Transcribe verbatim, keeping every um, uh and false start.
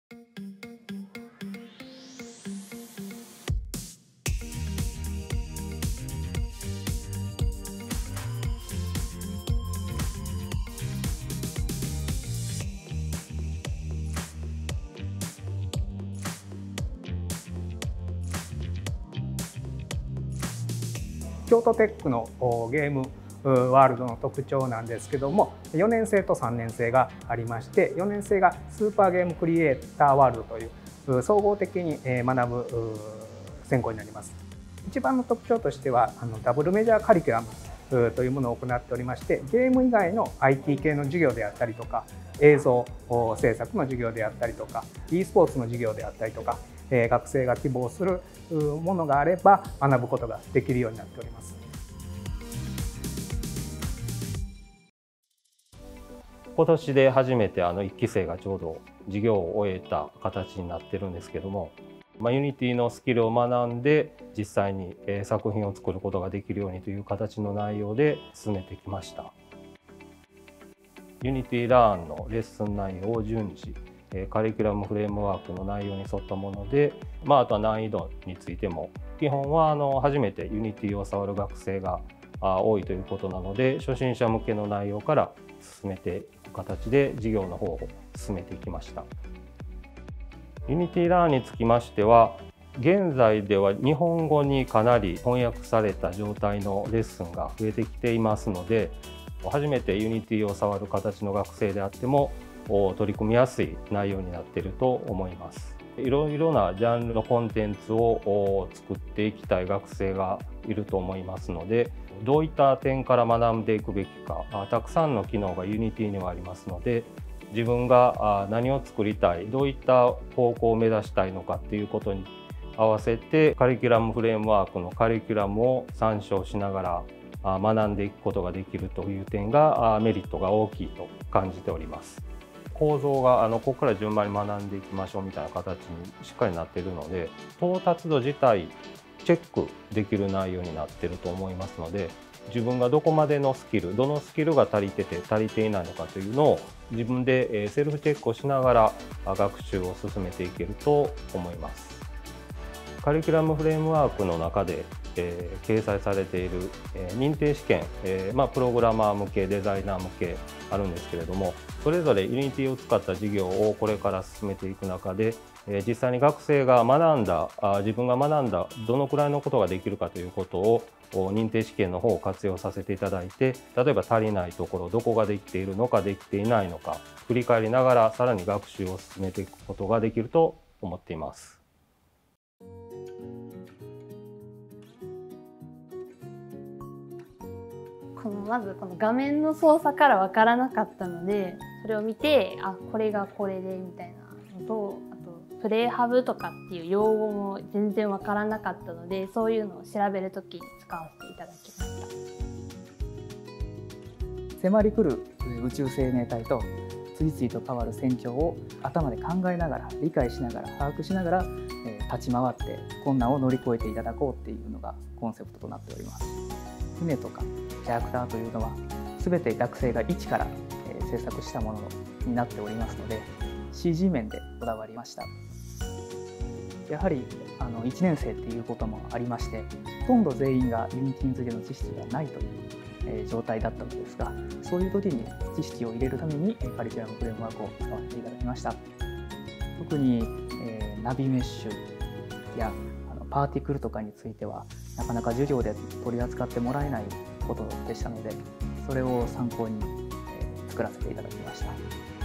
京都テックのゲームワールドの特徴なんですけども、よねん生とさんねん生がありまして、よねん生がスーパーゲームクリエイターワールドという総合的に学ぶ専攻になります。一番の特徴としては、あのダブルメジャーカリキュラムというものを行っておりまして、ゲーム以外の アイティー 系の授業であったりとか、映像制作の授業であったりとか、e スポーツの授業であったりとか、学生が希望するものがあれば学ぶことができるようになっております。 今年で初めてあのいっき生がちょうど授業を終えた形になってるんですけども、まあ、ユニティのスキルを学んで実際に作品を作ることができるようにという形の内容で進めてきました。ユニティラーンのレッスン内容を順次カリキュラムフレームワークの内容に沿ったもので、まあ、あとは難易度についても基本はあの初めてユニティを触る学生が多いということなので、初心者向けの内容から進めていく形で授業の方を進めていきました。ユニティラーンにつきましては、現在では日本語にかなり翻訳された状態のレッスンが増えてきていますので、初めてユニティを触る形の学生であっても取り組みやすい内容になっていると思います。いろいろなジャンルのコンテンツを作っていきたい学生がいると思いますので、どういった点から学んでいくべきか、たくさんの機能がユニティにはありますので、自分が何を作りたい、どういった方向を目指したいのかっていうことに合わせてカリキュラムフレームワークのカリキュラムを参照しながら学んでいくことができるという点がメリットが大きいと感じております。構造があのここから順番に学んでいきましょうみたいな形にしっかりなっているので、到達度自体チェックできる内容になっていると思いますので、自分がどこまでのスキル、どのスキルが足りてて足りていないのかというのを自分でセルフチェックをしながら学習を進めていけると思います。カリキュラムフレームワークの中で、えー、掲載されている、えー、認定試験、えーまあ、プログラマー向け、デザイナー向けあるんですけれども、それぞれユニティを使った授業をこれから進めていく中で、えー、実際に学生が学んだあ、自分が学んだどのくらいのことができるかということを認定試験の方を活用させていただいて、例えば足りないところ、どこができているのかできていないのか、振り返りながらさらに学習を進めていくことができると思っています。 このまずこの画面の操作から分からなかったので、それを見て、あ、これがこれでみたいなのと、あとプレイハブとかっていう用語も全然分からなかったので、そういうのを調べるときに使わせていただきました。迫り来る宇宙生命体と次々と変わる戦況を頭で考えながら、理解しながら、把握しながら、えー、立ち回って困難を乗り越えていただこうっていうのがコンセプトとなっております。船とかキャラクターというのは全て学生が一から制作したものになっておりますので、 シージー 面でこだわりました。やはりあのいちねん生っていうこともありまして、ほとんど全員がユニティについての知識がないという状態だったのですが、そういう時に知識を入れるためにカリキュラムフレームワークを使わせていただきました。特に、えー、ナビメッシュやあのパーティクルとかについてはなかなか授業で取り扱ってもらえないことでしたので、それを参考に、えー、作らせていただきました。